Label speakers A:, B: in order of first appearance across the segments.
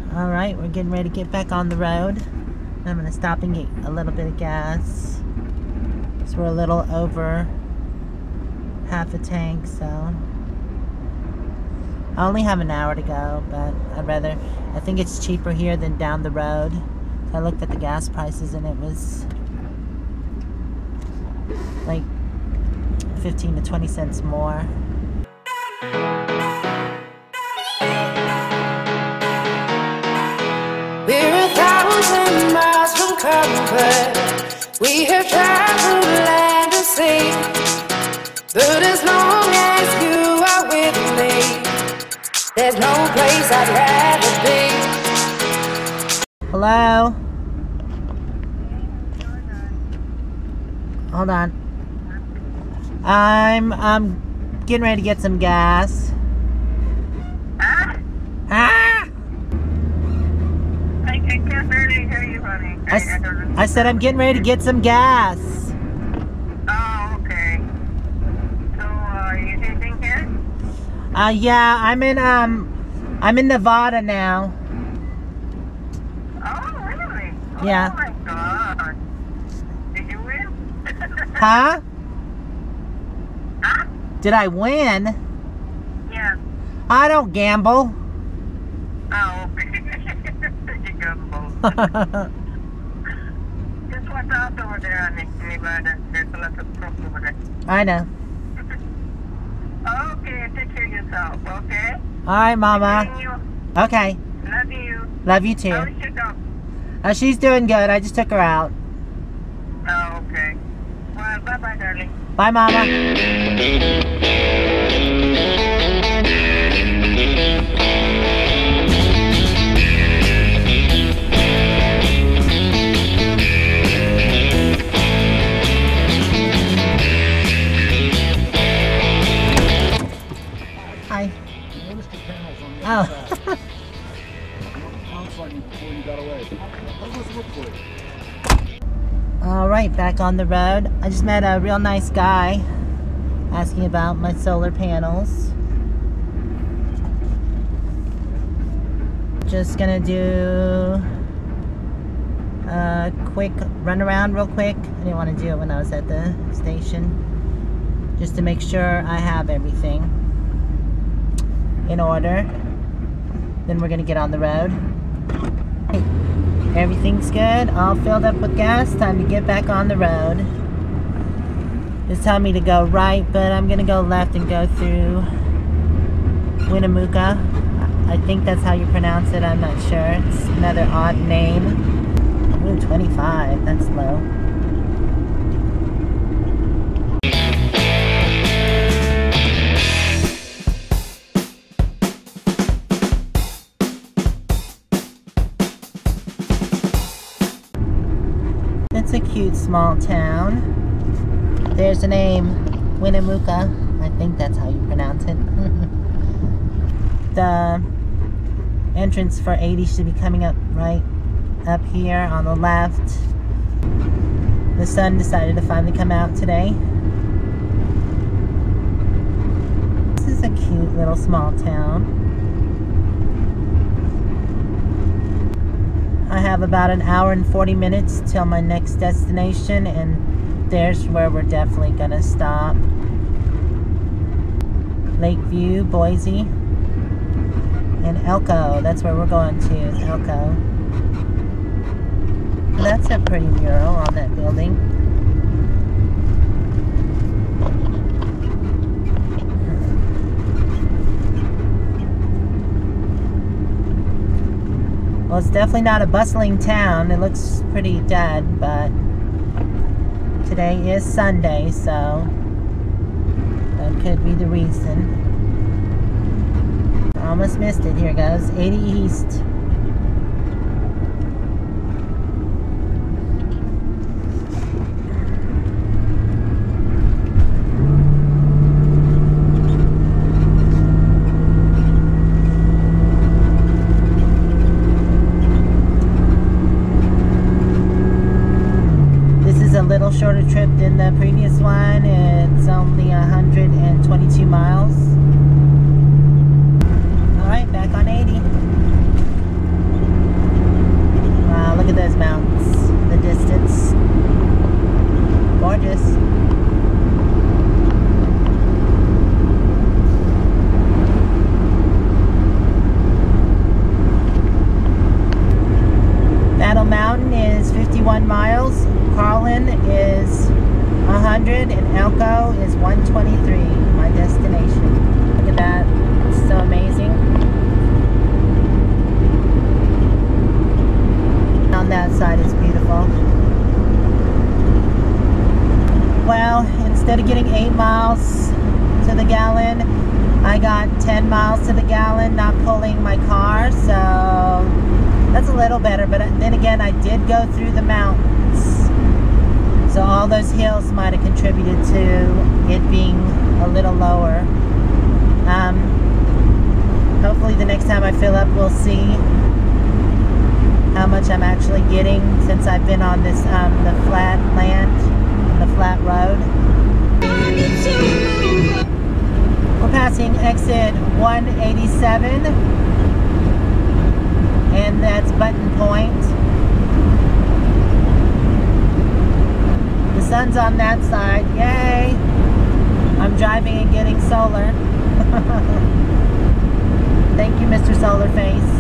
A: Alright, we're getting ready to get back on the road. I'm going to stop and get a little bit of gas. So we're a little over half a tank, so I only have an hour to go, but I think it's cheaper here than down the road. So I looked at the gas prices and it was like 15 to 20 cents more.
B: We're 1,000 miles from comfort. We have traveled land and sea. But as long as you are with me, there's no place I'd rather be.
A: Hello? Hold on. I'm getting ready to get some gas.
C: I can't barely hear you, honey.
A: I said I'm getting ready to get some gas.
C: Oh, okay. So, you anything here?
A: Yeah, I'm in Nevada now.
C: Oh, really?
A: Yeah.
C: Oh my God. Did you win?
A: Huh?
C: Huh?
A: Did I win?
C: Yeah.
A: I don't gamble.
C: Oh, okay. You gamble. Just watch out over there, honey. Nevada. There's a lot of trucks over there.
A: I know.
C: Okay, take care of yourself, okay?
A: Alright, Mama.
C: You.
A: Okay.
C: Love you.
A: Love you too.
C: How is your dog?
A: She's doing good. I just took her out.
C: Oh, okay. Well, bye-bye, darling.
A: Bye, Mama. Hi.
D: Noticed the panels on the
A: Oh.
D: outside. Sounds like before you got away. How does it look for you?
A: Alright, back on the road. I just met a real nice guy asking about my solar panels. Just gonna do a quick run around real quick. I didn't want to do it when I was at the station. Just to make sure I have everything in order. Then we're gonna get on the road. Hey, everything's good, all filled up with gas. Time to get back on the road. It's telling me to go right, but I'm gonna go left and go through Winnemucca. I think that's how you pronounce it, I'm not sure. It's another odd name. Ooh, 25, that's low. It's a cute small town. There's the name, Winnemucca. I think that's how you pronounce it. The entrance for 80 should be coming up right up here on the left. The sun decided to finally come out today. This is a cute little small town. I have about an hour and 40 minutes till my next destination, and there's where we're definitely gonna stop. Lakeview, Boise, and Elko. That's where we're going to, is Elko. That's a pretty mural on that building. Well, it's definitely not a bustling town. It looks pretty dead, but today is Sunday, so that could be the reason. I almost missed it. Here it goes. 80 East. Little shorter trip than the previous one. It's only 122 miles. Alright, back on 80. 51 miles. Carlin is 100 and Elko is 123, my destination. Look at that, it's so amazing. On that side is beautiful. Well, instead of getting 8 miles to the gallon, I got 10 miles to the gallon, not pulling my car, so that's a little better. But then again, I did go through the mountains, so all those hills might have contributed to it being a little lower. Hopefully the next time I fill up, we'll see how much I'm actually getting since I've been on this the flat land, the flat road. We're passing exit 187, and that's Button Point. The sun's on that side, yay! I'm driving and getting solar. Thank you, Mr. Solar Face.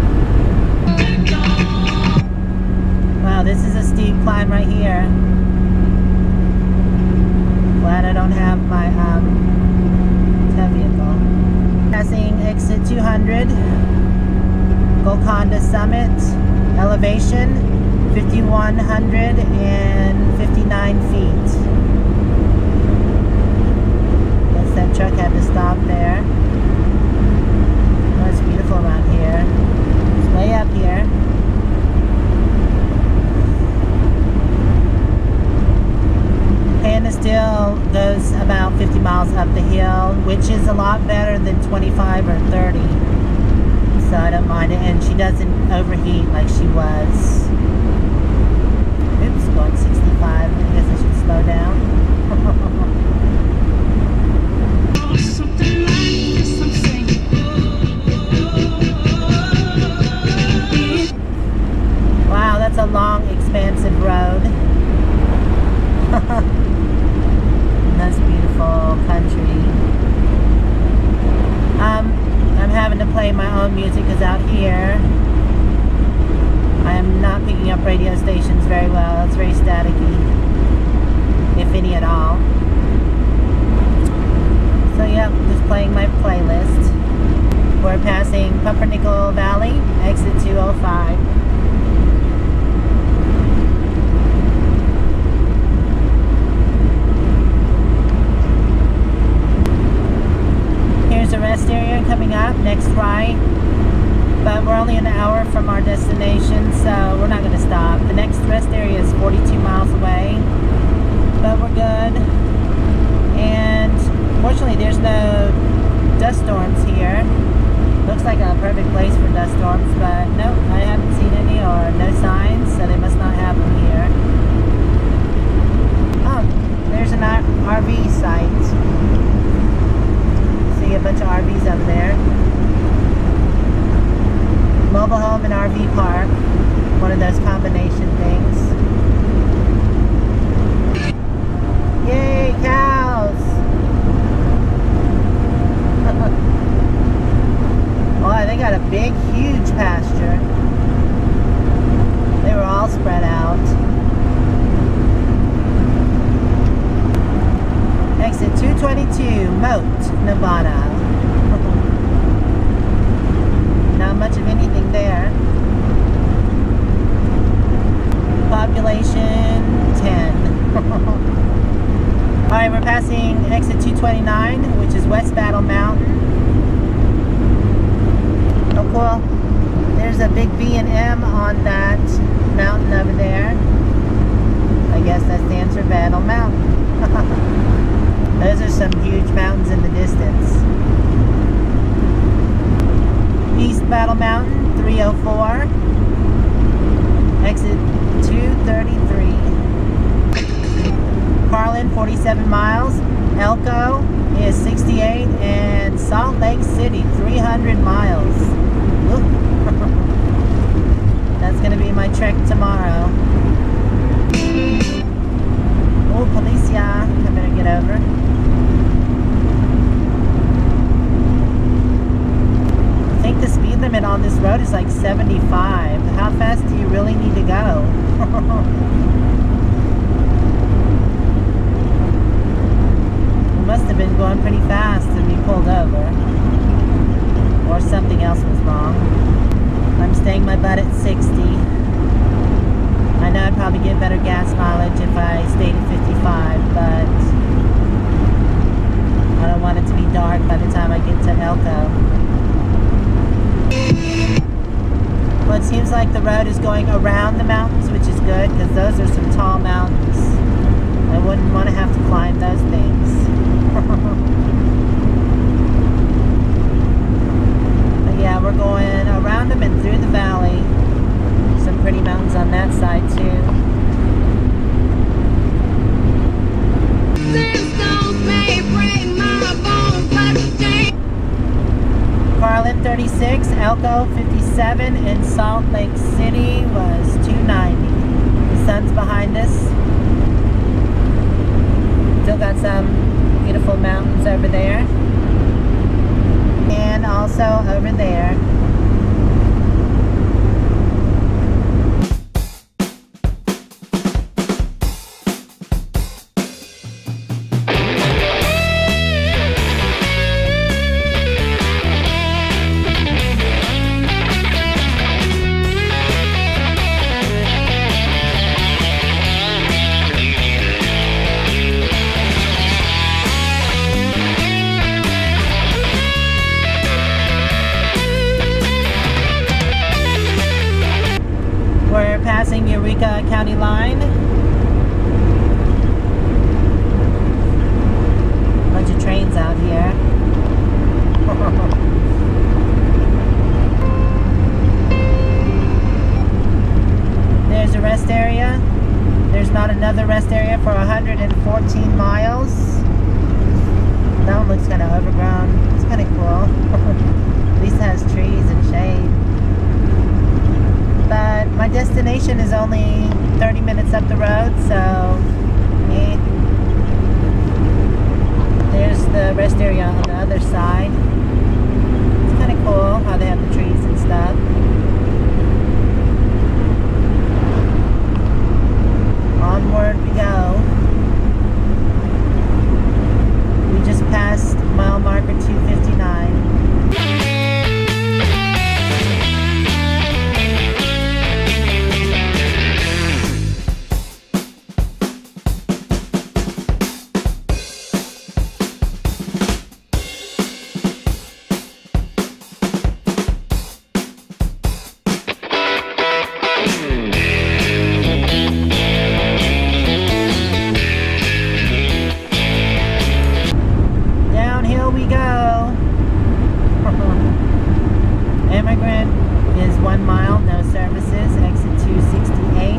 A: Wow, this is a steep climb right here. Glad I don't have my tow vehicle. Passing exit 200, Golconda Summit, elevation 5,159 feet. Guess that truck had to stop there. Oh, it's beautiful around here. It's way up here. Hannah still goes about 50 miles up the hill, which is a lot better than 25 or 30. So I don't mind it, and she doesn't overheat like she was. Oops, going 65. I guess I should slow down. Wow, that's a long, expansive road. That's beautiful country. I'm having to play my own music because out here I am not picking up radio stations very well. It's very staticky, if any at all. So yeah, just playing my playlist. We're passing Pumpernickel Valley, exit 205. Here's a rest area coming up, next right. But we're only an hour from our destination, so we're not going to stop. The next rest area is 42 miles away, but we're good. And fortunately, there's no dust storms here. Looks like a perfect place for dust storms, but nope, I haven't seen any or no signs, so they must not have them here. Oh, there's an RV site. See a bunch of RVs over there. Mobile home and RV park. One of those combination things. Yay, cows! Boy, they got a big, huge pasture. They were all spread out. Exit 222, Moat, Nevada. Not much of anything there. Population 10. Alright, we're passing exit 229, which is West Battle Mountain. Oh, cool. There's a big B&M on that mountain over there. I guess that stands for Battle Mountain. Those are some huge mountains in the distance. East Battle Mountain, 304. Exit 233. Carlin, 47 miles. Elko is 68. And Salt Lake City, 300 miles. That's going to be my trek tomorrow. Oh, Policia. I better get over. I think the speed limit on this road is like 75. How fast do you really need to go? We must have been going pretty fast and we pulled over. Or something else was wrong. I'm staying my butt at 60. I know I'd probably get better gas mileage if I stayed at 55, but I don't want it to be dark by the time I get to Elko. Well, it seems like the road is going around the mountains, which is good, because those are some tall mountains. I wouldn't want to have to climb those things. But yeah, we're going around them and through the valley. Some pretty mountains on that side too. Carlin 36, Elko 57, and Salt Lake City was 290. The sun's behind us. Still got some beautiful mountains over there. And also over there. We're passing Eureka County line. Bunch of trains out here. There's a rest area. There's not another rest area for 114 miles. That one looks kind of overgrown. It's kind of cool. At least it has trees and shade. But my destination is only 30 minutes up the road, so there's the rest area on the other side. It's kind of cool how they have the trees and stuff. Onward we go. We just passed mile marker 259. Is 1 mile, no services, exit 268.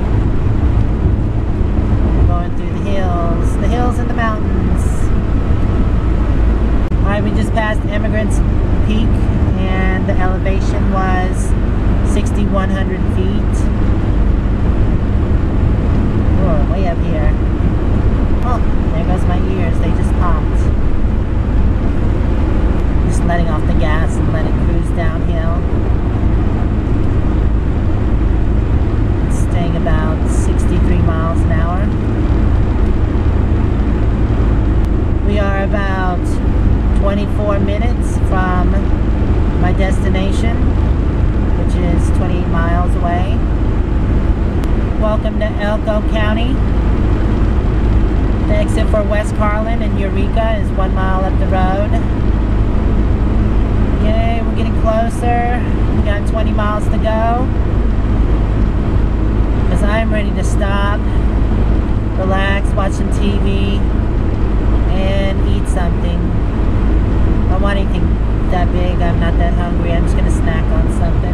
A: Going through the hills and the mountains. Alright, we just passed Emigrant's Peak and the elevation was 6,100 feet. Oh, way up here. Oh, there goes my ears, they just popped. Just letting off the gas and let it cruise downhill. Staying about 63 miles an hour. We are about 24 minutes from my destination, which is 28 miles away. Welcome to Elko County. The exit for West Carlin and Eureka is 1 mile up the road. Yay, we're getting closer. We got 20 miles to go. Because I'm ready to stop, relax, watch some TV, and eat something. I don't want anything that big. I'm not that hungry. I'm just going to snack on something.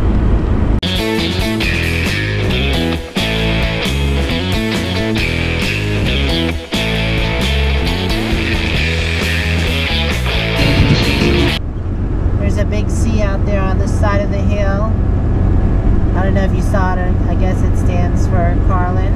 A: There's a big C out there on the side of the hill. I don't know if you saw it. I guess it stands for Carlin.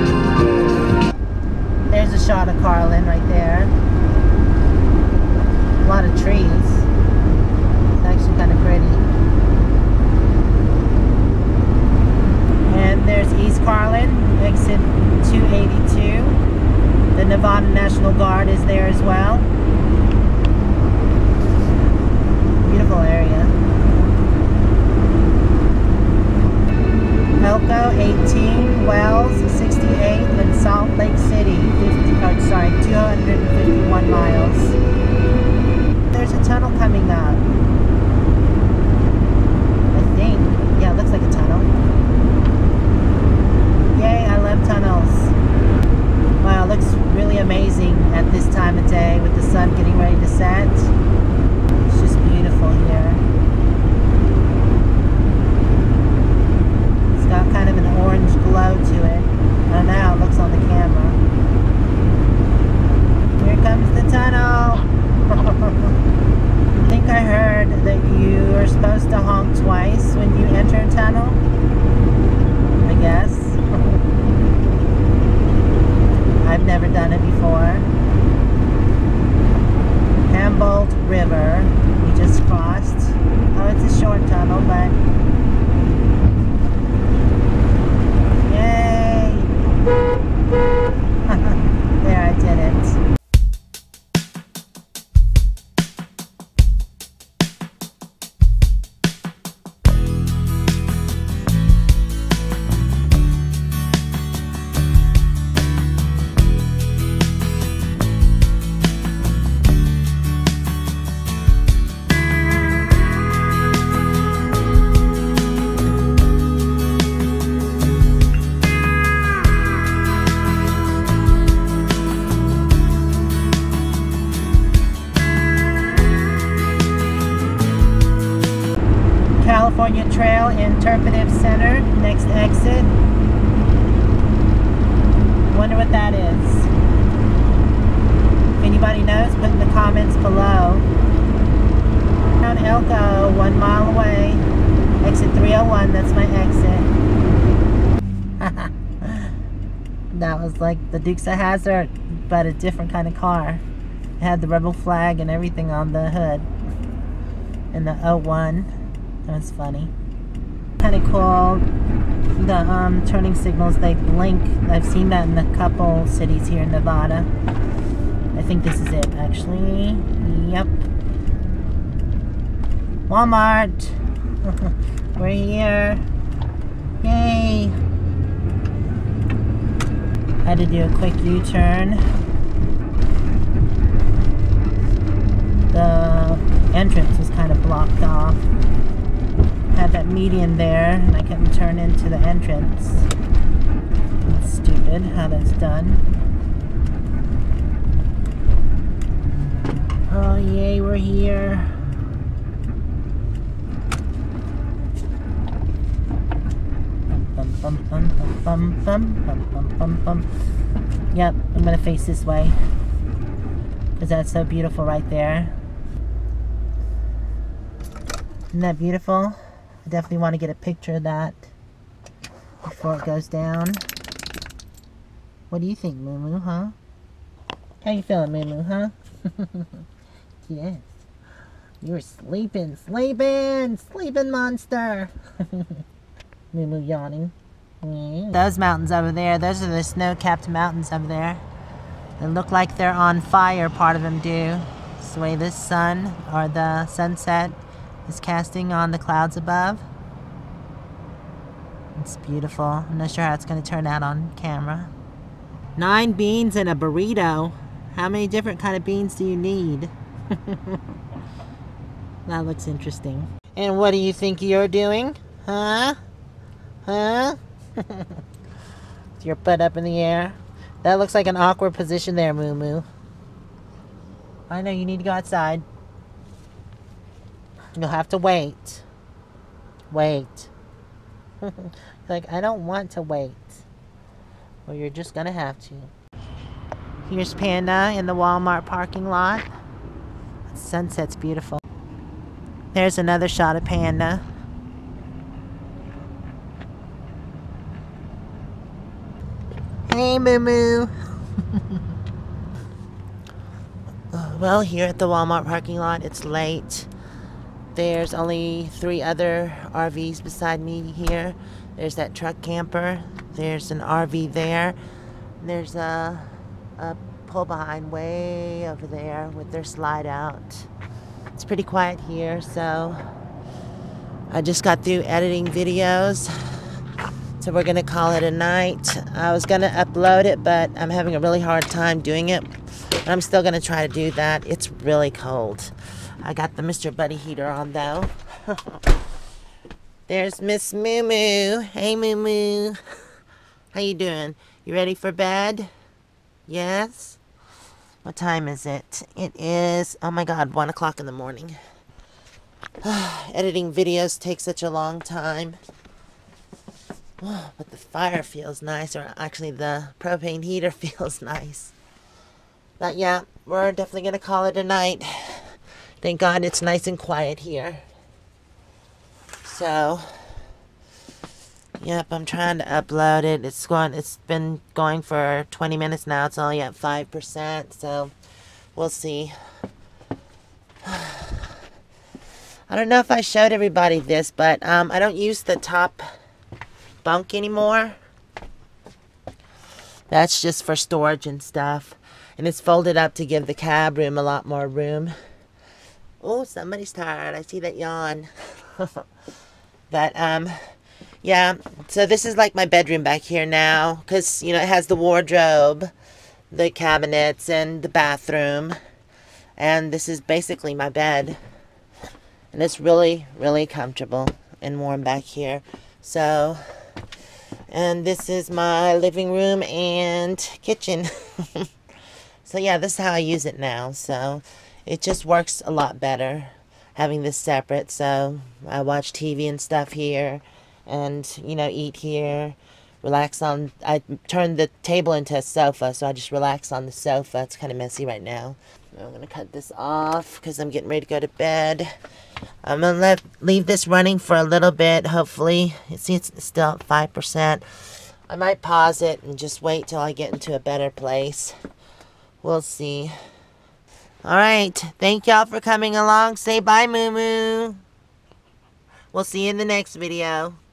A: There's a shot of Carlin right there. lot of trees. It's actually kind of pretty. And there's East Carlin, exit 282. The Nevada National Guard is there as well. Beautiful area. Elko 18, Wells 68, and Salt Lake City 251 miles. There's a tunnel coming up. I think. Yeah, it looks like a tunnel. Yay, I love tunnels. Wow, it looks really amazing at this time of day with the sun getting ready to set. It's just beautiful here. It's got kind of an orange glow to it. I don't know how it looks on the camera. Here comes the tunnel. I think I heard that you are supposed to honk twice when you enter a tunnel. I guess. I've never done it before. Humboldt River. We just crossed. Oh, it's a short tunnel, but yay! There, I did it. California Trail Interpretive Center, next exit. Wonder what that is. If anybody knows, put in the comments below. Around Elko, 1 mile away. Exit 301, that's my exit. That was like the Dukes of Hazzard, but a different kind of car. It had the rebel flag and everything on the hood. And the 01. That was funny. Kind of cool. The turning signals, they blink. I've seen that in a couple cities here in Nevada. I think this is it, actually. Yep. Walmart. We're here. Yay. Had to do a quick U-turn. The entrance was kind of blocked off. Had that median there, and I couldn't turn into the entrance. That's stupid how that's done. Oh yay, we're here. Bum bum bum bum bum bum bum bum bum. Yep, I'm gonna face this way because that's so beautiful right there. Isn't that beautiful? I definitely want to get a picture of that before it goes down. What do you think, Moo Moo, huh? How you feeling, Moo Moo, huh? Yes. You're sleeping, monster. Moo Moo yawning. Those mountains over there, those are the snow-capped mountains over there. They look like they're on fire, part of them do. It's the way this sun, or the sunset, is casting on the clouds above. It's beautiful. I'm not sure how it's going to turn out on camera. 9 beans and a burrito. How many different kind of beans do you need? That looks interesting. And what do you think you're doing? Huh? Huh? With your butt up in the air. That looks like an awkward position there, Moo Moo. I know you need to go outside. You'll have to wait. Wait. Like, I don't want to wait. Well, you're just gonna have to. Here's Panda in the Walmart parking lot. The sunset's beautiful. There's another shot of Panda. Hey, Moo Moo. Oh, Well, here at the Walmart parking lot, it's late. There's only 3 other RVs beside me here. There's that truck camper. There's an RV there. There's a pull behind way over there with their slide out. It's pretty quiet here, so I just got through editing videos. So we're gonna call it a night. I was gonna upload it, but I'm having a really hard time doing it. But I'm still gonna try to do that. It's really cold. I got the Mr. Buddy heater on though. There's Miss Moo Moo. Hey Moo Moo. How you doing? You ready for bed? Yes? What time is it? It is, oh my god, 1 o'clock in the morning. Editing videos takes such a long time. But the fire feels nice, or actually the propane heater feels nice. But yeah, we're definitely going to call it a night. Thank God it's nice and quiet here. So, yep, I'm trying to upload it. It's been going for 20 minutes now. It's only at 5%, so we'll see. I don't know if I showed everybody this, but I don't use the top bunk anymore. That's just for storage and stuff. And it's folded up to give the cab room a lot more room. Oh, somebody's tired. I see that yawn. But, yeah. So this is like my bedroom back here now. Because, you know, it has the wardrobe, the cabinets, and the bathroom. And this is basically my bed. And it's really, really comfortable and warm back here. So, and this is my living room and kitchen. So yeah, this is how I use it now. So it just works a lot better having this separate. So I watch TV and stuff here, and you know, eat here, relax on. I turned the table into a sofa, so I just relax on the sofa. It's kind of messy right now. I'm gonna cut this off because I'm getting ready to go to bed. I'm gonna leave this running for a little bit. Hopefully, see, it's still at 5%. I might pause it and just wait till I get into a better place. We'll see. Alright, thank y'all for coming along. Say bye, Moo Moo. We'll see you in the next video.